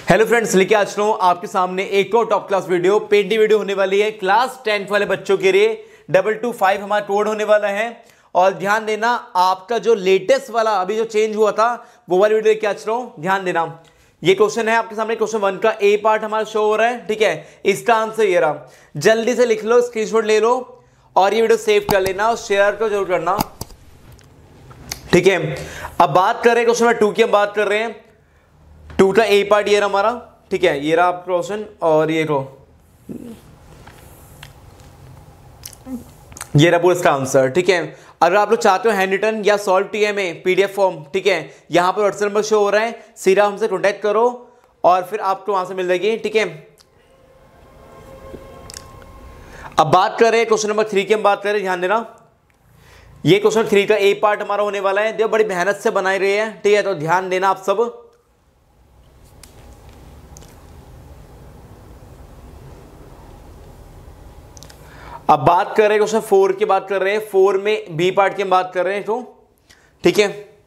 Hello friends, लेके आ चुका हूं आपके सामने एक और top class video painting video होने वाली है क्लास 10th वाले बच्चों के लिए। 225 हमारा कोड होने वाला है। और ध्यान देना, आपका जो लेटेस्ट वाला अभी जो चेंज हुआ था वो वाली वीडियो लेके आ चुका हूं। ध्यान देना, ये क्वेश्चन है आपके सामने, क्वेश्चन 1 का ए पार्ट हमारा शो हो रहा है। ठीक है, इसका आंसर ये रहा। जल्दी से लिख लो, स्क्रीनशॉट ले लो और ये वीडियो सेव कर लेना और शेयर तो जरूर करना। ठीक है, अब बात कर रहे हैं क्वेश्चन नंबर 2 की। हम बात कर रहे हैं 2 का ए पार्ट ये रहा हमारा। ठीक है, ये रहा आपका क्वेश्चन और ये रहा पूरा इसका आंसर। ठीक है, अगर आप लोग चाहते हो हैंड रिटन या सॉल्व टीएमए पीडीएफ फॉर्म, ठीक है, यहां पर व्हाट्सएप नंबर शो हो रहा है, सीधा हमसे कॉन्टैक्ट करो और फिर आपको वहां से मिल जाएगी। ठीक है, अब बात कर रहे हैं क्वेश्चन नंबर 3 की। हम बात कर रहे हैं, ध्यान देना, ये क्वेश्चन 3 का ए पार्ट हमारा होने वाला है। देखो बड़ी मेहनत से बनाई रही है। ठीक है, तो ध्यान देना आप सब। अब बात कर रहे हैं क्वेश्चन 4 की, बात कर रहे हैं 4 में बी पार्ट की हम बात कर रहे हैं। तो ठीक है,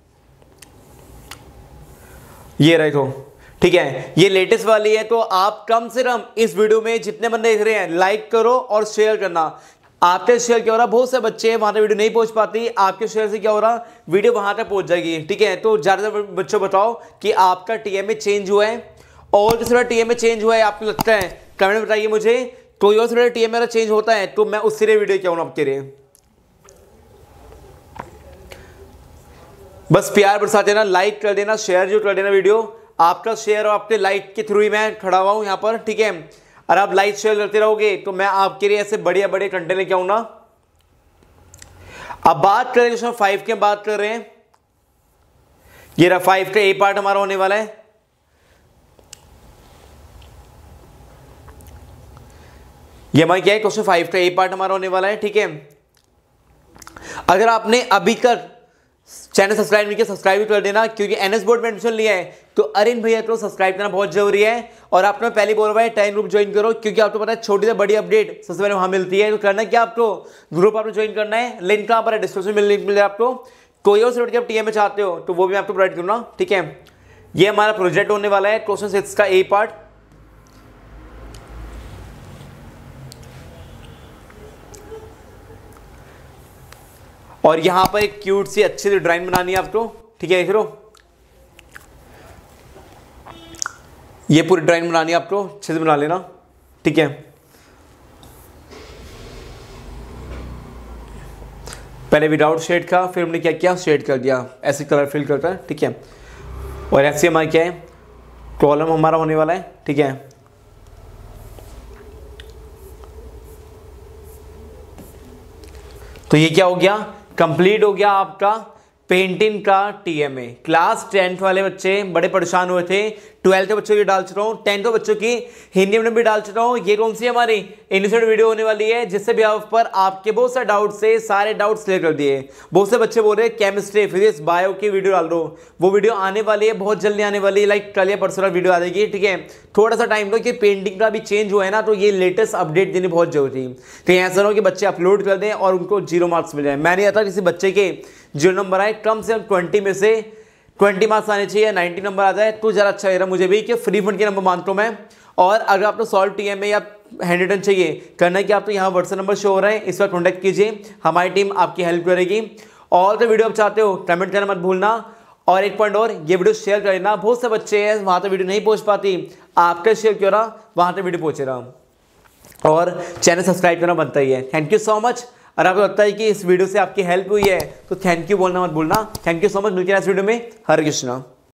ये रहे। तो ठीक है, ये लेटेस्ट वाली है। तो आप कम से कम इस वीडियो में जितने बंदे देख रहे हैं लाइक करो और शेयर करना। आपके शेयर क्या हो रहा, बहुत से बच्चे हैं वहां तक वीडियो नहीं पहुंच पाती, आपके शेयर से क्या हो रहा, वीडियो वहां तक पहुंच जाएगी। ठीक है, तो ज्यादा बच्चों बताओ कि आपका टीएमए चेंज हुआ है और दूसरा टीएमए चेंज हुआ है आपको लगता है, कमेंट में बताइए मुझे। कोई और थोड़ा टीएमए मेरा चेंज होता है तो मैं उससे वीडियो क्या हूं आपके लिए। बस प्यार बरसा देना, लाइक कर देना, शेयर जो कर देना वीडियो। आपका शेयर और आपके लाइक के थ्रू ही मैं खड़ा हुआ हूं यहां पर। ठीक है, और आप लाइक शेयर करते रहोगे तो मैं आपके लिए ऐसे बढ़िया बढ़िया कंटेंट लेके आऊंगा। अब बात करें क्वेश्चन 5 की, हम बात कर रहे हैं, ये रहा 5 का ए पार्ट हमारा होने वाला है। ये हमारा क्या है, क्वेश्चन 5 का ए पार्ट हमारा होने वाला है। ठीक है, अगर आपने अभी तक चैनल सब्सक्राइब नहीं किया, सब्सक्राइब कर देना, क्योंकि एनएस बोर्ड में एडमिशन लिया है तो अरिन भैया को सब्सक्राइब करना बहुत जरूरी है। और आपने पहले बोल रहा है 10 ग्रुप ज्वाइन करो, क्योंकि आपको पता है छोटी से बड़ी अपडेट सबसे पहले वहां मिलती है। तो करना क्या, आपको ग्रुप आपको ज्वाइन करना है। लिंक कहां पर है, डिस्क्रिप्शन में लिंक मिल जाए आपको। कोई और सर्टिफिकेट आप टीएमए चाहते हो तो वो भी मैं आपको प्रोवाइड करूंगा। ठीक है, ये हमारा प्रोजेक्ट होने वाला है क्वेश्चन 6 का ए पार्ट। और यहां पर एक क्यूट सी अच्छी सी ड्राइंग बनानी है आपको। ठीक है, देख लो, ये पूरी ड्राइंग बनानी है आपको, अच्छे से बना लेना। ठीक है, पहले विदाउट शेड का, फिर हमने क्या किया, शेड कर दिया, ऐसे कलर फिल करता है। ठीक है, और ऐसे हमारा क्या है, कॉलम हमारा होने वाला है। ठीक है, तो ये क्या हो गया, कंप्लीट हो गया आपका पेंटिंग का टीएमए। क्लास 10th वाले बच्चे बड़े परेशान हुए थे, 12th के बच्चों की डाल चुका हूँ, 10th बच्चों की हिंदी में भी डाल चुका हूँ। ये कौन सी हमारी इनिशियल वीडियो होने वाली है, जिससे भी आप पर आपके बहुत सारे डाउट से सारे डाउट्स क्लियर कर दिए। बहुत से बच्चे बोल रहे हैं केमिस्ट्री फिजिक्स बायो की वीडियो डाल दो, वो वीडियो आने वाली है, बहुत जल्दी आने वाली है, लाइक कल या परसों वीडियो आ जाएगी। ठीक है, थोड़ा सा टाइम दो, कि पेंटिंग का भी चेंज हुआ है ना, तो ये लेटेस्ट अपडेट देनी बहुत जरूरी थी। कहीं ऐसा हो कि बच्चे अपलोड कर दें और उनको 0 मार्क्स मिल जाए। मैं नहीं आता किसी बच्चे के 0 नंबर आए, कम से कम 20 में से 20 मार्क्स आने चाहिए, 90 नंबर आ जाए तो ज़रा अच्छा रहेगा मुझे भी, कि फ्री फंड के नंबर मानता हूँ मैं। और अगर आपको सॉल्व टीएमए या हैंड रिटन चाहिए, करना है कि आप तो यहाँ व्हाट्सएप नंबर शो हो रहा है, इस पर कॉन्टैक्ट कीजिए, हमारी टीम आपकी हेल्प करेगी। और तो वीडियो आप चाहते हो कमेंट करना मत भूलना। और एक पॉइंट और, ये वीडियो शेयर कर देना। बहुत से बच्चे हैं वहाँ तक वीडियो नहीं पहुँच पाती, आपका शेयर क्यों रहा, वहाँ तक वीडियो पहुँचे रहा। और चैनल सब्सक्राइब करना बनता ही है। Thank you so much. और आपको लगता है कि इस वीडियो से आपकी हेल्प हुई है तो थैंक यू बोलना मत भूलना। Thank you so much. मिलते हैं इस वीडियो में। हरे कृष्णा।